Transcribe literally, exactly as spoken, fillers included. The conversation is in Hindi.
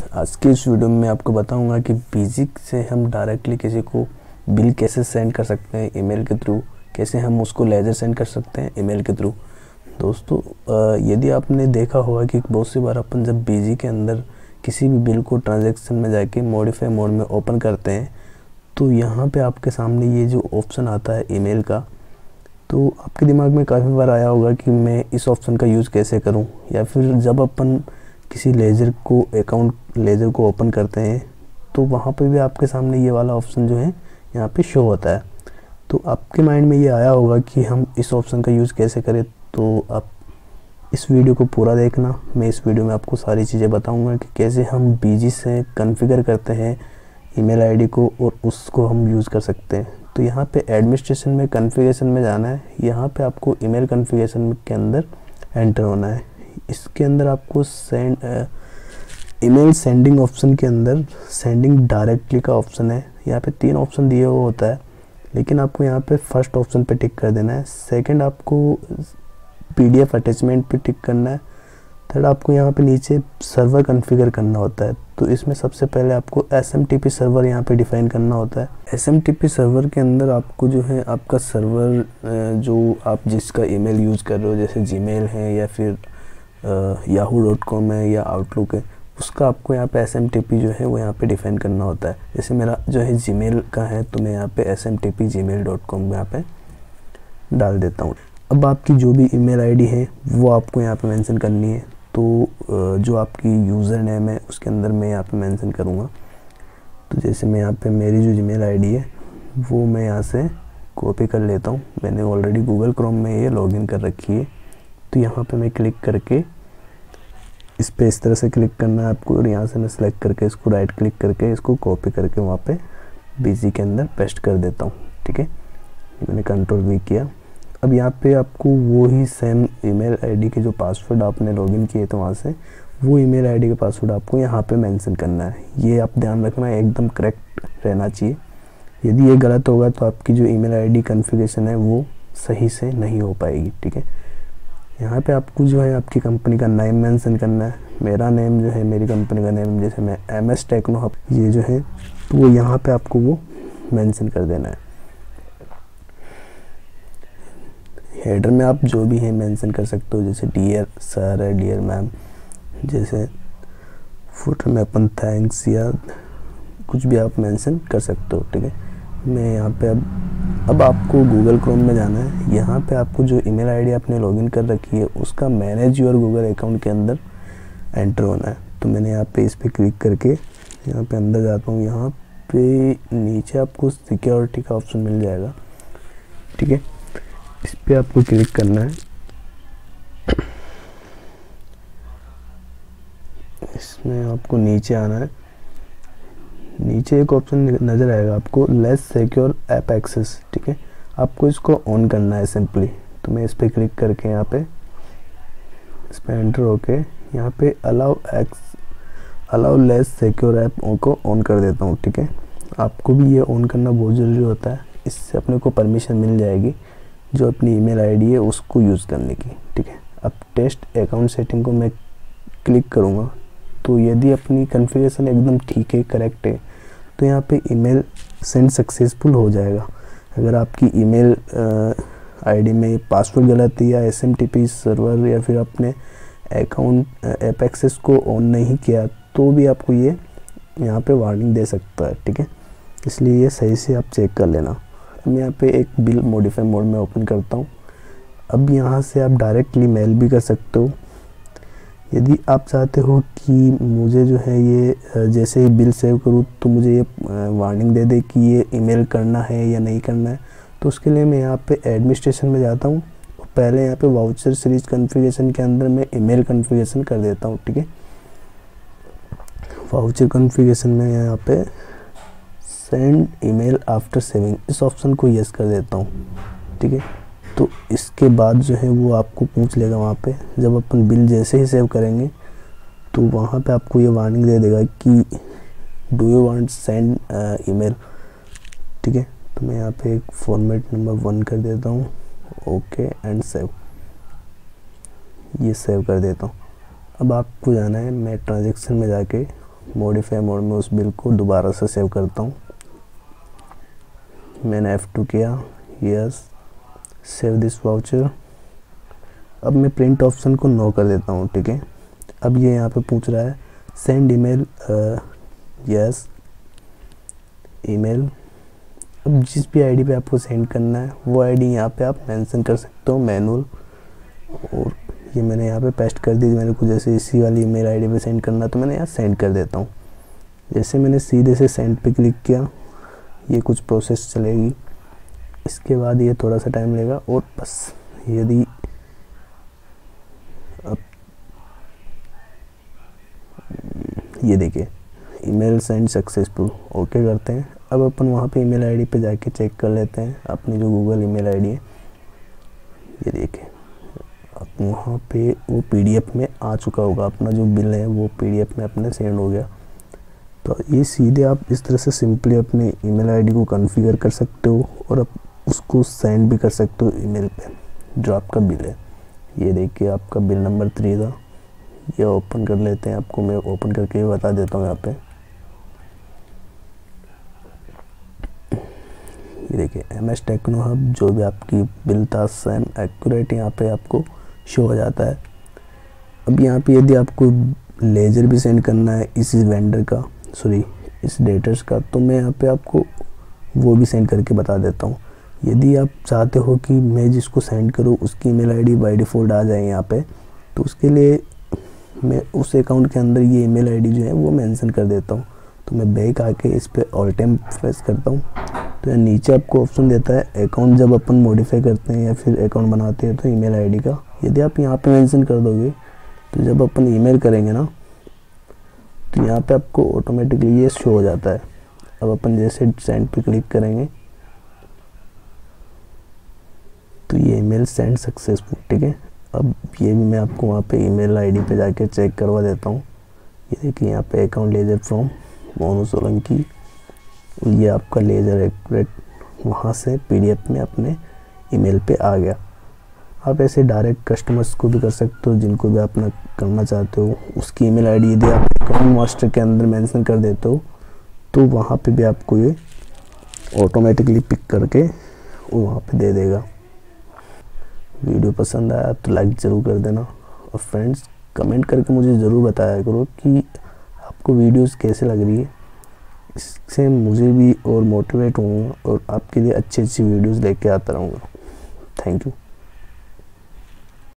आज की इस वीडियो में मैं आपको बताऊंगा कि बेसिक से हम डायरेक्टली किसी को बिल कैसे सेंड कर सकते हैं ईमेल के थ्रू, कैसे हम उसको लेजर सेंड कर सकते हैं ईमेल के थ्रू। दोस्तों, यदि आपने देखा होगा कि बहुत सी बार अपन जब बीजी के अंदर किसी भी बिल को ट्रांजैक्शन में जाके मॉडिफाई मोड में ओपन करते हैं तो यहाँ पे आपके सामने ये जो ऑप्शन आता है ईमेल का, तो आपके दिमाग में काफ़ी बार आया होगा कि मैं इस ऑप्शन का यूज़ कैसे करूँ, या फिर जब अपन किसी लेजर को अकाउंट लेजर को ओपन करते हैं तो वहाँ पे भी आपके सामने ये वाला ऑप्शन जो है यहाँ पे शो होता है। तो आपके माइंड में ये आया होगा कि हम इस ऑप्शन का यूज़ कैसे करें। तो आप इस वीडियो को पूरा देखना। मैं इस वीडियो में आपको सारी चीज़ें बताऊंगा कि कैसे हम बीजी से कॉन्फ़िगर करते हैं ईमेल आईडी को और उसको हम यूज़ कर सकते हैं। तो यहाँ पे एडमिनिस्ट्रेशन में कॉन्फ़िगरेशन में जाना है। यहाँ पे आपको ईमेल कॉन्फ़िगरेशन के अंदर एंटर होना है। इसके अंदर आपको सेंड ईमेल सेंडिंग ऑप्शन के अंदर सेंडिंग डायरेक्टली का ऑप्शन है। यहाँ पे तीन ऑप्शन दिए हुए होता है, लेकिन आपको यहाँ पे फर्स्ट ऑप्शन पे टिक कर देना है। सेकंड आपको पीडीएफ अटैचमेंट पे टिक करना है। थर्ड आपको यहाँ पे नीचे सर्वर कॉन्फ़िगर करना होता है। तो इसमें सबसे पहले आपको एसएमटीपी सर्वर यहाँ पे डिफ़ाइन करना होता है। एसएमटीपी सर्वर के अंदर आपको जो है आपका सर्वर जो आप जिसका ईमेल यूज़ कर रहे हो, जैसे जीमेल है या फिर याहू डॉट कॉम है या आउटलुक है, उसका आपको यहाँ पे एसएमटीपी जो है वो यहाँ पे डिफ़ाइन करना होता है। जैसे मेरा जो है जीमेल का है तो मैं यहाँ पे S M T P gmail dot com यहाँ पे डाल देता हूँ। अब आपकी जो भी ईमेल आईडी है वो आपको यहाँ पे मेंशन करनी है। तो जो आपकी यूज़र नेम है उसके अंदर मैं यहाँ पे मेंशन करूँगा। तो जैसे मैं यहाँ पे मेरी जो ईमेल आईडी है वो मैं यहाँ से कॉपी कर लेता हूँ। मैंने ऑलरेडी गूगल क्रोम में ये लॉगिन कर रखी है। तो यहाँ पे मैं क्लिक करके इस पे इस तरह से क्लिक करना है आपको, और यहाँ से मैं सेलेक्ट करके इसको राइट क्लिक करके इसको कॉपी करके वहाँ पे बीजी के अंदर पेस्ट कर देता हूँ। ठीक है, मैंने कंट्रोल वी किया। अब यहाँ पे आपको वो ही सेम ईमेल आईडी के जो पासवर्ड आपने लॉगिन किए थे वहाँ से वो ईमेल आईडी के पासवर्ड आपको यहाँ पे मेंशन करना है। ये आप ध्यान रखना है, एकदम करेक्ट रहना चाहिए। यदि ये गलत होगा तो आपकी जो ईमेल आईडी कॉन्फ़िगरेशन है वो सही से नहीं हो पाएगी। ठीक है, यहाँ पे आपको जो है आपकी कंपनी का नेम मेंशन करना है। मेरा नेम जो है, मेरी कंपनी का नेम जैसे मैं एम एस टेक्नो हब ये जो है तो वो यहाँ पे आपको वो मेंशन कर देना है। हेडर में आप जो भी है मेंशन कर सकते हो, जैसे डियर सर है, डियर मैम। जैसे फुटर में अपन थैंक्स या कुछ भी आप मेंशन कर सकते हो। ठीक है, मैं यहाँ पे अब अब आपको गूगल क्रोम में जाना है। यहाँ पे आपको जो ईमेल आईडी आपने लॉगिन कर रखी है उसका मैनेज योर गूगल अकाउंट के अंदर एंटर होना है। तो मैंने यहाँ पे इस पर क्लिक करके यहाँ पे अंदर जाता हूँ। यहाँ पे नीचे आपको सिक्योरिटी का ऑप्शन मिल जाएगा। ठीक है, इस पर आपको क्लिक करना है। इसमें आपको नीचे आना है। नीचे एक ऑप्शन नज़र आएगा आपको लेस सिक्योर ऐप एक्सेस। ठीक है, आपको इसको ऑन करना है सिंपली। तो मैं इस पर क्लिक करके यहाँ पे इस पर एंटर होके यहाँ पे allow X allow less secure app को ऑन कर देता हूँ। ठीक है, आपको भी ये ऑन करना बहुत ज़रूरी होता है। इससे अपने को परमिशन मिल जाएगी जो अपनी ईमेल आईडी है उसको यूज़ करने की। ठीक है, अब टेस्ट अकाउंट सेटिंग को मैं क्लिक करूँगा तो यदि अपनी कॉन्फ़िगरेशन एकदम ठीक है, करेक्ट है, तो यहाँ पे ईमेल सेंड सक्सेसफुल हो जाएगा। अगर आपकी ईमेल आईडी में पासवर्ड गलत है या एसएमटीपी सर्वर या फिर अपने अकाउंट ऐप एक्सेस को ऑन नहीं किया तो भी आपको ये यहाँ पे वार्निंग दे सकता है। ठीक है, इसलिए ये सही से आप चेक कर लेना। अब मैं यहाँ पे एक बिल मॉडिफाई मोड में ओपन करता हूँ। अब यहाँ से आप डायरेक्टली मेल भी कर सकते हो। यदि आप चाहते हो कि मुझे जो है ये जैसे ही बिल सेव करूँ तो मुझे ये वार्निंग दे दे कि ये ईमेल करना है या नहीं करना है, तो उसके लिए मैं यहाँ पे एडमिनिस्ट्रेशन में जाता हूँ। पहले यहाँ पे वाउचर सीरीज कॉन्फ़िगरेशन के अंदर मैं ईमेल कॉन्फ़िगरेशन कर देता हूँ। ठीक है, वाउचर कॉन्फ़िगरेशन में यहाँ पे सेंड ईमेल आफ्टर सेविंग इस ऑप्शन को यस कर देता हूँ। ठीक है, तो इसके बाद जो है वो आपको पूछ लेगा वहाँ पे, जब अपन बिल जैसे ही सेव करेंगे तो वहाँ पे आपको ये वार्निंग दे देगा कि do you want send email. ठीक है, तो मैं यहाँ पे एक फॉर्मेट नंबर वन कर देता हूँ, ओके एंड सेव, ये सेव कर देता हूँ। अब आपको जाना है मैं ट्रांजैक्शन में जाके मॉडिफाई मोड में उस बिल को दोबारा से सेव करता हूँ। मैंने एफ टू किया, यस, सेव दिस वाउचर। अब मैं प्रिंट ऑप्शन को नो कर देता हूँ, ठीक है। अब ये यहाँ पे पूछ रहा है सेंड ईमेल, यस, ईमेल। अब जिस भी आईडी पे आपको सेंड करना है वो आईडी यहाँ पे आप मेंशन कर सकते हो, मैनुअल। और ये मैंने यहाँ पे पेस्ट कर दी। मेरे को जैसे इसी वाली ईमेल आईडी पे सेंड करना है तो मैंने यहाँ सेंड कर देता हूँ। जैसे मैंने सीधे से सेंड पे क्लिक किया, ये कुछ प्रोसेस चलेगी, इसके बाद ये थोड़ा सा टाइम लेगा। और बस यदि अब ये देखिए ईमेल सेंड सक्सेसफुल, ओके करते हैं। अब अपन वहाँ पे ईमेल आईडी पे जाके चेक कर लेते हैं अपनी जो गूगल ईमेल आईडी है। ये देखिए अब वहाँ पे वो पीडीएफ में आ चुका होगा, अपना जो बिल है वो पीडीएफ में अपने सेंड हो गया। तो ये सीधे आप इस तरह से सिंपली अपने ईमेल आईडी को कॉन्फ़िगर कर सकते हो और आप उसको सेंड भी कर सकते हो ईमेल पे जो आपका बिल है। ये देखिए आपका बिल नंबर थ्री था, ये ओपन कर लेते हैं। आपको मैं ओपन करके बता देता हूँ यहाँ पे। ये देखिए एम एस टेक्नो हब, जो भी आपकी बिल था सेम एक्यूरेट यहाँ पे आपको शो हो जाता है। अब यहाँ पे यदि आपको लेजर भी सेंड करना है इस वेंडर का, सॉरी इस डेटर्स का, तो मैं यहाँ पे आपको वो भी सेंड करके बता देता हूँ। यदि आप चाहते हो कि मैं जिसको सेंड करूँ उसकी ईमेल आईडी बाय डिफ़ॉल्ट आ जाए यहाँ पे, तो उसके लिए मैं उस अकाउंट के अंदर ये ईमेल आईडी जो है वो मेंशन कर देता हूँ। तो मैं बैक आके इस पर ऑल टाइम प्रेस करता हूँ, तो यहाँ नीचे आपको ऑप्शन देता है अकाउंट। जब अपन मॉडिफाई करते हैं या फिर अकाउंट बनाते हैं तो ईमेल आईडी का यदि आप यहाँ पे मेंशन कर दोगे, तो जब अपन ईमेल करेंगे ना तो यहाँ पे आपको ऑटोमेटिकली ये शो हो जाता है। अब अपन जैसे सेंड पे क्लिक करेंगे तो ये ईमेल सेंड सक्सेसफुल, ठीक है। अब ये भी मैं आपको वहाँ पे ईमेल आईडी पे जाके चेक करवा देता हूँ। ये देखिए यहाँ पे account ledger from Monu Solanki, ये आपका लेजर एक्यूरेट वहाँ से पीडीएफ में अपने ईमेल पे आ गया। आप ऐसे डायरेक्ट कस्टमर्स को भी कर सकते हो, जिनको भी आप ना करना चाहते हो उसकी ईमेल आईडी यदि आप अकाउंट मास्टर के अंदर मेंशन कर देते हो तो वहाँ पे भी आपको ये ऑटोमेटिकली पिक करके वो वहाँ पे दे देगा। वीडियो पसंद आया तो लाइक ज़रूर कर देना, और फ्रेंड्स कमेंट करके मुझे ज़रूर बताया करो कि आपको वीडियोस कैसे लग रही है। इससे मुझे भी और मोटिवेट होऊंगा और आपके लिए अच्छी अच्छी वीडियोस लेके आता रहूँगा। Thank you.